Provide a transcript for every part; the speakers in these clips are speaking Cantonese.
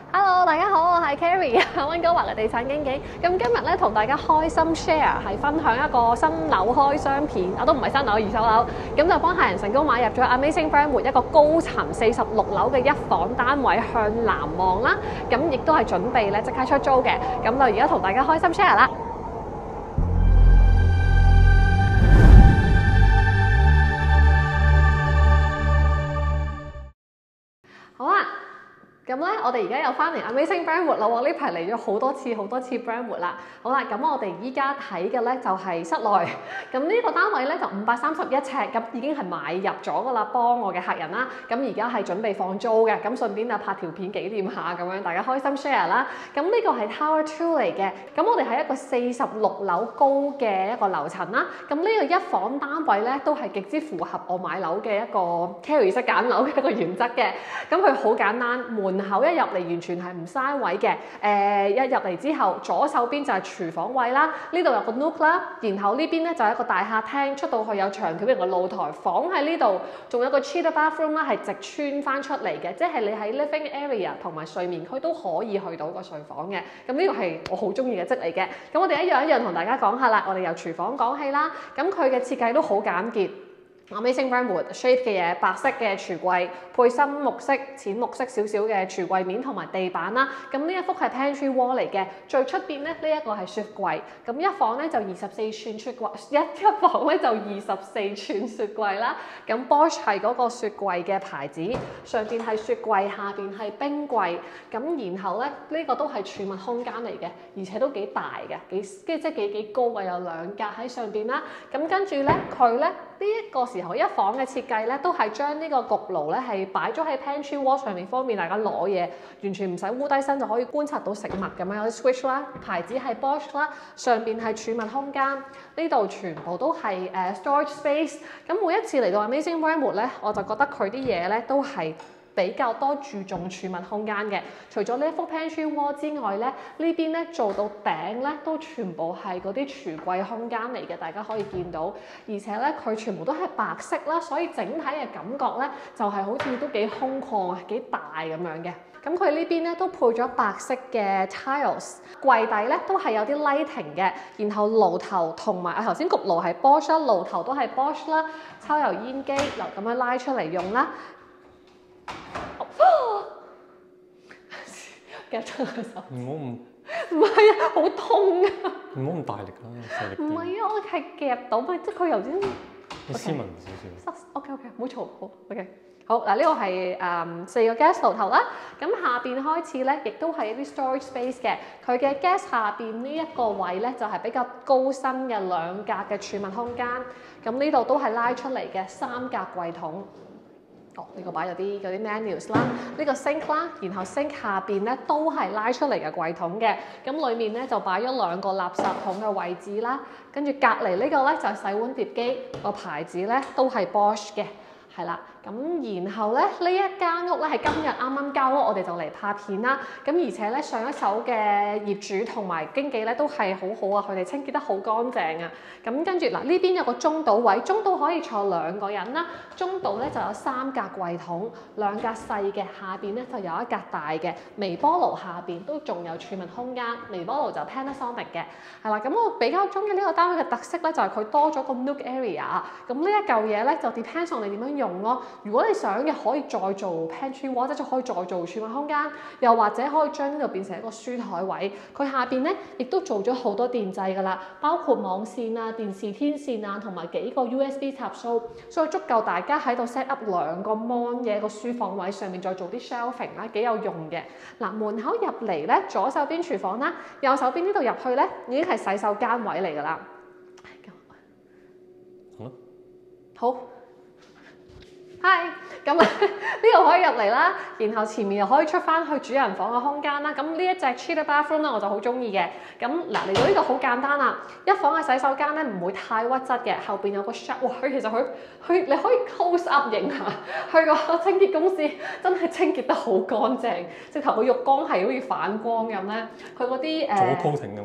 Hello，大家好，我係 Carrie 溫哥華嘅地產經紀。咁今日咧同大家開心 share 係分享一個新樓開箱片，都唔係新樓，二手樓。咁就幫客人成功買入咗 Amazing Brentwood 一個高層46樓嘅一房單位向南望啦。咁亦都係準備咧即刻出租嘅。咁就而家同大家開心 share 啦。好啊！咁咧，我哋而家又翻嚟 Amazing Brentwood 啦喎，呢排嚟咗好多次 Brentwood 啦。好啦，咁我哋依家睇嘅咧就係室內。咁呢個單位咧就531尺，咁已經係買入咗噶啦，幫我嘅客人啦。咁而家係準備放租嘅，咁順便就拍條片紀念下咁樣，大家開心 share 啦。咁呢個係 Tower 2嚟嘅，咁我哋係一個46樓高嘅一個樓層啦。咁呢個一房單位咧都係極之符合我買樓嘅一個 Carrie 式揀樓嘅一個原則嘅。咁佢好簡單，門口一入嚟完全係唔嘥位嘅。一入嚟之後，左手邊就係廚房位啦，呢度有個 nook 啦，然後呢邊咧就係一個大客廳，出到去有長條型嘅露台，房喺呢度，仲有個 cheater bathroom 啦，係直穿翻出嚟嘅，即係你喺 living area 同埋睡眠區都可以去到個睡房嘅。咁呢個係我好中意嘅則嚟嘅。咁我哋一樣一樣同大家講下啦，我哋由廚房講起啦。咁佢嘅設計都好簡潔。Amazing Brentwood shape 嘅嘢，白色嘅櫥櫃，配深木色、淺木色少少嘅櫥櫃面同埋地板啦。咁呢一幅係 pantry wall 嚟嘅，最出邊咧呢一個係雪櫃。咁一房咧就24吋雪櫃，一房咧就24吋雪櫃啦。咁 Bosch 係嗰個雪櫃嘅牌子，上邊係雪櫃，下邊係冰櫃。咁然後咧呢個都係儲物空間嚟嘅，而且都幾大嘅，即係幾高嘅，有兩格喺上邊啦。咁跟住咧佢咧呢一個時候一房嘅設計咧，都係將呢個焗爐咧係擺咗喺 pantry wall 上面，方便大家攞嘢，完全唔使烏低身就可以觀察到食物咁樣。有啲 switch 啦，牌子係 Bosch 啦，上邊係儲物空間，呢度全部都係storage space。咁每一次嚟到 Amazing Brentwood 咧，我就覺得佢啲嘢咧都係比較多注重儲物空間嘅。除咗呢一幅 pantry wall 之外咧，呢邊咧做到頂咧都全部係嗰啲櫥櫃空間嚟嘅，大家可以見到。而且咧佢全部都係白色啦，所以整體嘅感覺咧就係好似都幾空曠啊，幾大咁樣嘅。咁佢呢邊咧都配咗白色嘅 tiles， 櫃底咧都係有啲 lighting 嘅，然後爐頭同埋頭先焗爐係 Bosch 啦，爐頭都係 Bosch 啦，抽油煙機嗱咁樣拉出嚟用啦。夾親佢手，唔係啊，好痛啊！ 唔好咁大力啦，細力啲。 唔係啊，我係夾到咪，即係佢頭先。 你斯文少少。 OK，唔好嘈，好 OK。好嗱，呢個係4個 gas 爐頭啦。咁下邊開始咧，亦都係一啲 storage space 嘅。佢嘅 gas 下邊呢一個位咧，就係比較高身嘅兩格嘅儲物空間。咁呢度都係拉出嚟嘅3格櫃桶。呢個擺有啲 menus 啦，呢個 sink 啦，然後 sink 下邊咧都係拉出嚟嘅櫃桶嘅，咁裡面咧就擺咗2個垃圾桶嘅位置啦，跟住隔離呢個咧就係洗碗碟機，個牌子咧都係 Bosch 嘅，係啦。咁然後咧呢一間屋咧係今日啱啱交屋，我哋就嚟拍片啦。咁而且咧上一手嘅業主同埋經紀咧都係好好啊，佢哋清潔得好乾淨啊。咁跟住嗱呢邊有個中島位，中島可以坐2個人啦。中島咧就有3格櫃桶，2格細嘅，下邊咧就有1格大嘅。微波爐下邊都仲有儲物空間，微波爐就 Panasonic 嘅，係啦。咁我比較中意呢個單位嘅特色咧，就係佢多咗個 nook area。咁呢一嚿嘢咧就 depends on 你點樣用咯。如果你想嘅可以再做 pantry wall， 即係可以再做儲物空間，又或者可以將呢度變成一個書台位。佢下邊咧亦都做咗好多電掣㗎啦，包括網線啊、電視天線啊，同埋幾個 USB 插蘇，所以足夠大家喺度 set up 2個 mon 嘅一個書房位，上面再做啲 shelving 啦，幾有用嘅。嗱，門口入嚟咧，左手邊廚房啦，右手邊呢度入去咧已經係洗手間位嚟㗎啦。好。Hi， 咁呢度可以入嚟啦，然後前面又可以出翻去主人房嘅空間啦。咁呢一隻 cheater bathroom 咧，我就好中意嘅。咁嗱嚟到呢度好簡單啦，一房嘅洗手間咧唔會太屈質嘅，後邊有個 shower。哇，佢其實佢你可以 close up 影下，佢個清潔公司真係清潔得好乾淨，直頭個浴缸係好似反光咁咧。佢嗰啲做 coating 咁喎，可以。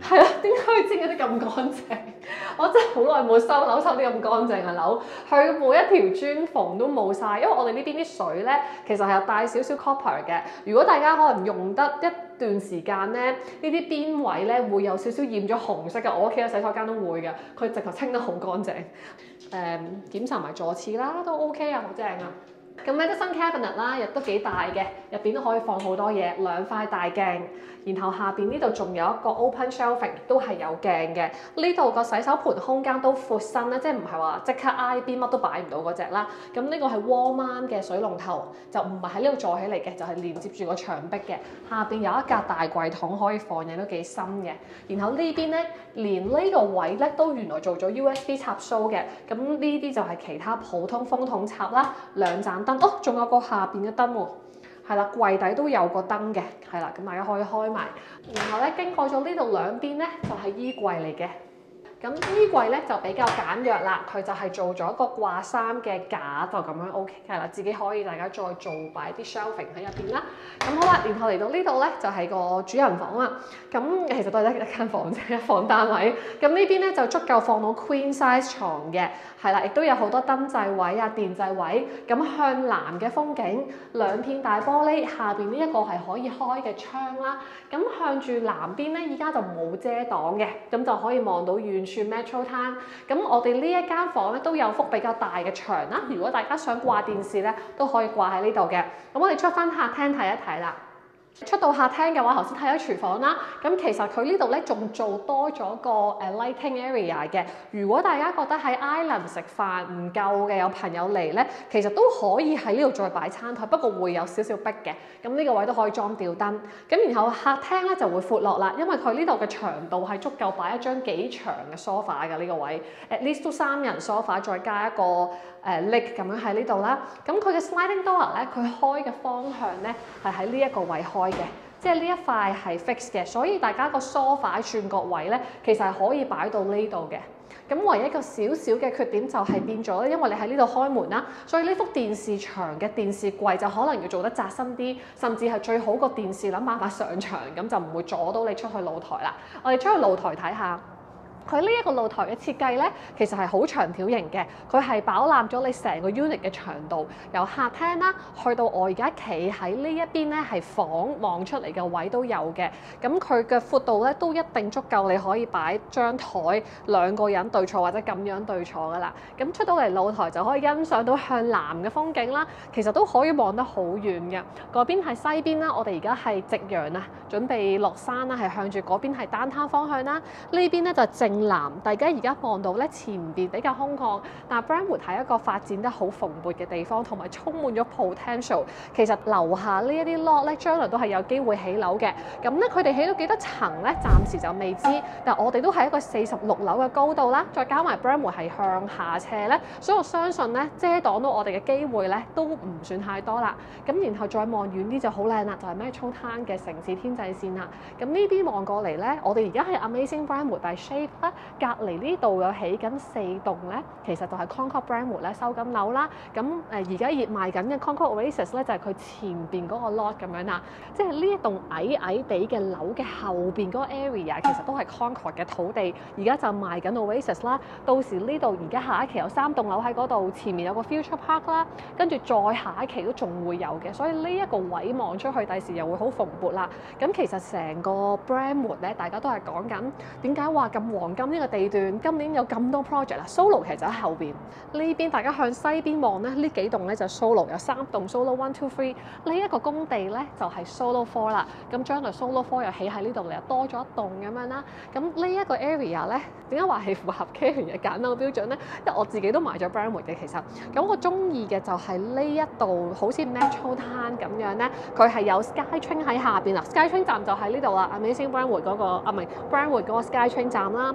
係啊，點解佢煎嗰啲咁乾淨？我真係好耐冇收樓收啲咁乾淨嘅樓，佢每一條磚縫都冇晒，因為我哋呢邊啲水咧其實係有帶少少 copper 嘅。如果大家可能用得一段時間咧，呢啲邊位咧會有少少染咗紅色嘅，我屋企嘅洗手間都會嘅，佢直頭清得好乾淨。檢查埋座廁啦，都 OK 啊，好正啊！咁 Medicine Cabinet 啦，亦都幾大嘅，入邊都可以放好多嘢，兩塊大鏡，然後下邊呢度仲有一個 open shelving， 都係有鏡嘅。呢度個洗手盆空間都闊身咧，即係唔係話即刻挨邊乜都擺唔到嗰隻啦。咁呢個係 wall mount 嘅水龍頭，就唔係喺呢度坐起嚟嘅，就係連接住個牆壁嘅。下邊有一格大櫃桶可以放嘢，都幾深嘅。然後呢邊咧，連呢個位咧都原來做咗 USB 插蘇嘅。咁呢啲就係其他普通風筒插啦，兩盞燈。哦，仲有個下邊嘅燈喎，係啦，櫃底都有個燈嘅，係啦，咁大家可以開埋。然後咧，經過咗呢度兩邊咧，就係衣櫃嚟嘅。咁衣櫃咧就比較簡約啦，佢就係做咗一個掛衫嘅架，就咁樣 OK 係啦，自己可以大家再做擺啲 shelving 喺入邊啦。咁好啦，然後嚟到呢度咧就係個主人房啦。咁其實都係一間房啫，一房單位。咁呢邊咧就足夠放到 queen size 床嘅，係啦，亦都有好多燈掣位啊、電掣位。咁向南嘅風景，兩片大玻璃，下邊呢一個係可以開嘅窗啦。咁向住南邊咧，依家就冇遮擋嘅，咁就可以望到遠處 Metro Town。咁我哋呢一間房咧都有幅比較大嘅牆啦，如果大家想掛電視咧，都可以掛喺呢度嘅。咁我哋出翻客廳睇一睇啦。出到客廳嘅話，頭先睇咗廚房啦，咁其實佢呢度咧仲做多咗個lighting area 嘅。如果大家覺得喺 Island 食飯唔夠嘅，有朋友嚟咧，其實都可以喺呢度再擺餐台，不過會有少少逼嘅。咁呢個位都可以裝吊燈。咁然後客廳咧就會闊落啦，因為佢呢度嘅長度係足夠擺一張幾長嘅 sofa 嘅呢個位，at least 都3人 sofa 再加一個leg 咁樣喺呢度啦。咁佢嘅 sliding door 咧，佢開嘅方向咧係喺呢一個位開嘅，即係呢一塊係 fix 嘅，所以大家個 sofa 轉角位咧，其實係可以擺到呢度嘅。咁唯一一個少少嘅缺點就係變咗咧，因為你喺呢度開門啦，所以呢幅電視牆嘅電視櫃就可能要做得窄身啲，甚至係最好個電視諗辦法上牆，咁就唔會阻到你出去露台啦。我哋出去露台睇下。佢呢一個露台嘅設計咧，其實係好長條形嘅，佢係飽攬咗你成個 unit 嘅長度，由客廳啦去到我而家企喺呢一邊咧係房望出嚟嘅位都有嘅。咁佢嘅闊度咧都一定足夠，你可以擺張台兩個人對坐或者咁樣對坐噶啦。咁出到嚟露台就可以欣賞到向南嘅風景啦，其實都可以望得好遠嘅。嗰邊係西邊啦，我哋而家係夕陽啊，準備落山啦，係向住嗰邊係downtown方向啦。呢邊咧就正南，大家而家望到咧前邊比較空曠，但係 Brentwood 係一個發展得好蓬勃嘅地方，同埋充滿咗 potential。其實樓下呢一啲 lot 咧，將來都係有機會起樓嘅。咁咧佢哋起到幾多層咧？暫時就未知。但係我哋都係一個46樓嘅高度啦，再加埋 Brentwood 係向下斜咧，所以我相信咧遮擋到我哋嘅機會咧都唔算太多啦。咁然後再望遠啲就好靚啦，就係 Metro Town 嘅城市天際線啦。咁呢邊望過嚟咧，我哋而家係 Amazing Brentwood by Shade 啦。隔離呢度有起緊4棟咧，其實就係 Concord Brentwood 咧收緊樓啦。咁而家熱賣緊嘅 Concord Oasis 咧，就係佢前邊嗰個 lot 咁樣啦。即係呢一棟矮矮地嘅樓嘅後邊嗰個 area，其實都係 Concord 嘅土地。而家就賣緊 Oasis 啦。到時呢度而家下一期有3棟樓喺嗰度，前面有個 Future Park 啦，跟住再下一期都仲會有嘅。所以呢一個位望出去，第時又會好蓬勃啦。咁其實成個 Brentwood 咧，大家都係講緊點解話咁黃金呢個地段今年有咁多 project 啦。Solo 其實就喺後邊呢邊，大家向西邊望咧，呢幾棟咧就 Solo 有3棟 Solo 1、2、3。呢一個工地咧就係 Solo 4啦。咁將來 Solo 4又起喺呢度，你又多咗一棟咁樣啦。咁呢一個 area 咧，點解話係符合 Karen 嘅揀樓標準咧？因為我自己都買咗 Brentwood 嘅，其實咁我中意嘅就係呢一度好似 Metro Town 咁樣咧，佢係有 SkyTrain 喺下邊啦。SkyTrain 站就喺呢度啦，Amazing Brentwood 嗰個唔係 Brentwood 嗰個 SkyTrain 站啦。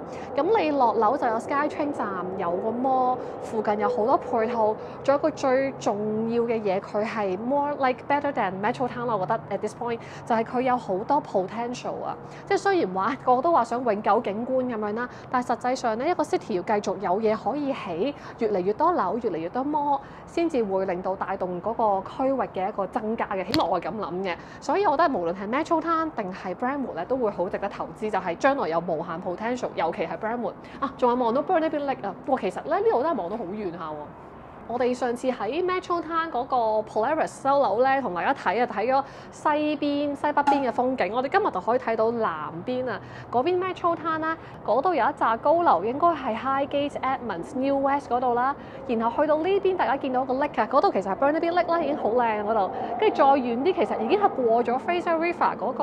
咁你落樓就有 SkyTrain 站，有個 mall，附近有好多配套，仲有個最重要嘅嘢，佢係 more like better than Metro Town 我覺得 at this point 就係佢有好多 potential 啊！即係雖然話個個都話想永久景觀咁樣啦，但係實際上咧一個 city 要繼續有嘢可以起，越嚟越多樓，越嚟越多 mall，先至會令到帶動嗰個區域嘅一個增加嘅。起碼我係咁諗嘅，所以我覺得無論係 Metro Town 定係 Brentwood 咧，都會好值得投資，就係將來有無限 potential， 尤其係 Brentwood 啊，仲有望到 Burnaby Lake 啊，哇，其實咧呢度都係望到好遠下喎。我哋上次喺 Metro Town 嗰個 Polaris 收樓咧，同大家睇咗西北邊嘅風景。我哋今日就可以睇到南邊啊，嗰邊 Metro Town 啦，嗰度有一紮高樓，應該係 Highgate、Edmonds、New West 嗰度啦。然後去到呢邊，大家見到個 lake 啊，嗰度其實係 Burnaby Lake 啦，已經好靚嗰度。跟住再遠啲，其實已經係過咗 Fraser River 嗰個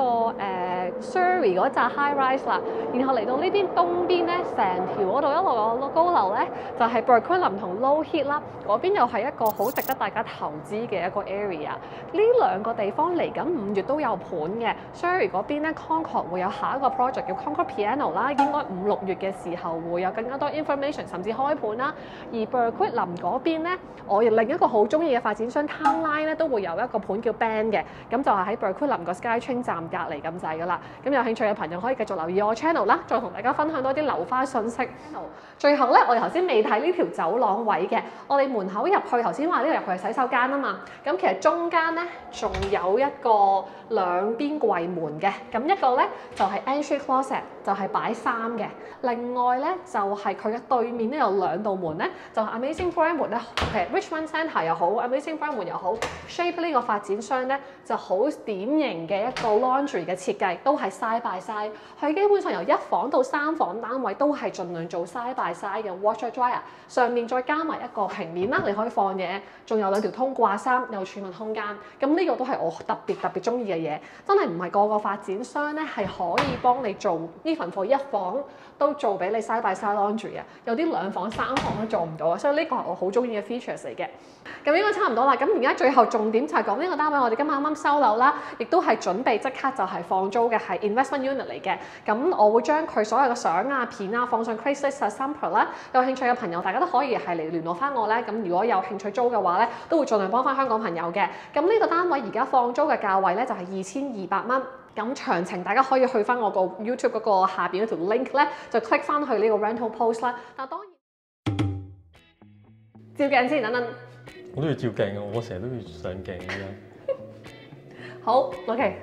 Surrey 嗰紮 high rise 啦。然後嚟到呢邊東邊咧，成條嗰度一路有高樓咧，就係 Burquitlam 同 Low Heath 啦。嗰邊又係一個好值得大家投資嘅一個 area。呢兩個地方嚟緊5月都有盤嘅。Surrey 嗰邊咧 Concord 會有下一個 project 叫 Concord Piano 啦，應該5、6月嘅時候會有更加多 information，甚至開盤啦。而 Burquitlam 嗰邊咧，我另一個好中意嘅發展商 Townline 咧都會有一個盤叫 Band 嘅，咁就係喺 Burquitlam 個 SkyTrain 站隔離咁滯噶啦。咁有興趣嘅朋友可以繼續留意我 channel 啦，再同大家分享多啲樓花信息。最後咧，我哋頭先未睇呢條走廊位嘅，我哋門口入去頭先話呢度入去係洗手間啊嘛，咁其實中間咧仲有一個兩邊櫃門嘅，咁一個咧就係 entry closet， 就係擺衫嘅。另外咧就係佢嘅對面咧有兩道門咧，就係 Amazing Brentwood 咧，其實 Richmond Centre 又好 ，Amazing Brentwood 又好 ，Shape 呢個發展商咧就好典型嘅一個 laundry 嘅設計，都係 side by side。佢基本上由1房到3房單位都係盡量做 side by side 嘅 washer dryer， 上面再加埋一個平面啦，你可以放嘢，仲有2條通掛衫，有儲物空間。咁呢個都係我特別中意嘅嘢，真係唔係個個發展商咧係可以幫你做呢份貨1房都做俾你 side by side laundry 啊，有啲2房3房都做唔到啊，所以呢個係我好中意嘅 features 嚟嘅。咁應該差唔多啦，咁而家最後重點就係講呢個單位，我哋今日啱啱收樓啦，亦都係準備即刻就係放租嘅，係 investment unit 嚟嘅。咁我會將佢所有嘅相啊、片啊放上 Craigslist 啊、Zumper 啦，有興趣嘅朋友大家都可以係嚟聯絡翻我咧。咁如果有興趣租嘅話咧，都會盡量幫翻香港朋友嘅。咁呢個單位而家放租嘅價位咧就係2200蚊。咁詳情大家可以去翻我個 YouTube 嗰個下邊嗰條 link 咧，就 click 翻去呢個 rental post 啦。但當然照鏡先，等等。 我都要照鏡啊！我成日都要上鏡嘅啫。 好 ，OK。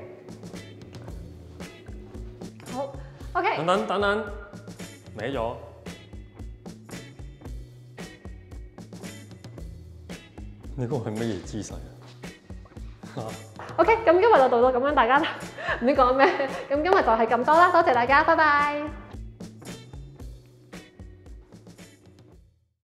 好 ，OK。 等等，歪咗。你嗰個係乜嘢姿勢啊 ？OK，咁今日就到咁樣，大家唔知講咩。咁今日就係咁多啦，多謝大家，拜拜。